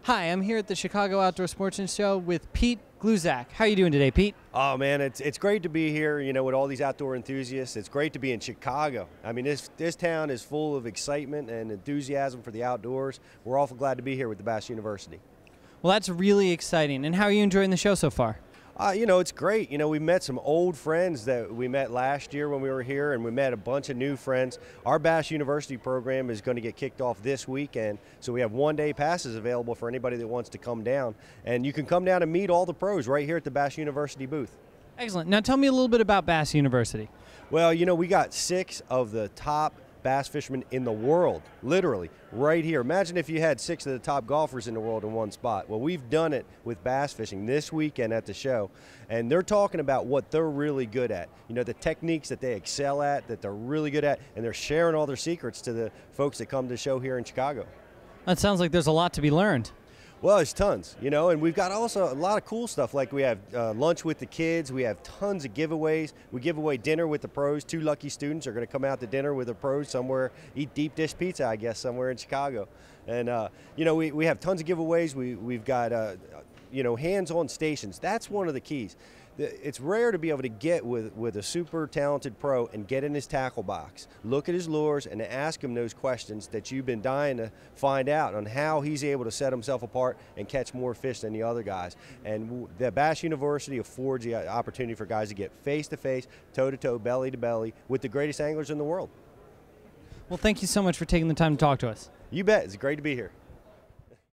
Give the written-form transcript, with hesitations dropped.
Hi, I'm here at the Chicago Outdoor Sportsman Show with Pete Gluszak. How are you doing today, Pete? Oh man, it's great to be here, with all these outdoor enthusiasts. It's great to be in Chicago. I mean, this town is full of excitement and enthusiasm for the outdoors. We're awful glad to be here with the Bass University. Well, that's really exciting. And how are you enjoying the show so far? It's great. We met some old friends that we met last year when we were here, and we met a bunch of new friends. Our Bass University program is going to get kicked off this weekend, so we have one-day passes available for anybody that wants to come down. And you can come down and meet all the pros right here at the Bass University booth. Excellent. Now tell me a little bit about Bass University. Well, we got 6 of the top bass fishermen in the world, literally, right here. Imagine if you had 6 of the top golfers in the world in one spot. Well, we've done it with bass fishing this weekend at the show, and they're talking about what they're really good at. The techniques that they excel at, that they're really good at, and they're sharing all their secrets to the folks that come to the show here in Chicago. That sounds like there's a lot to be learned. Well, there's tons, and we've got also a lot of cool stuff. Like we have lunch with the kids. We have tons of giveaways. We give away dinner with the pros. 2 lucky students are going to come out to dinner with the pros somewhere, eat deep dish pizza, I guess, somewhere in Chicago. And, we have tons of giveaways. We've got, hands-on stations. That's one of the keys. It's rare to be able to get with a super talented pro and get in his tackle box, look at his lures, and ask him those questions that you've been dying to find out on how he's able to set himself apart and catch more fish than the other guys. And the Bass University affords the opportunity for guys to get face-to-face, toe-to-toe, belly-to-belly with the greatest anglers in the world. Well, thank you so much for taking the time to talk to us. You bet. It's great to be here.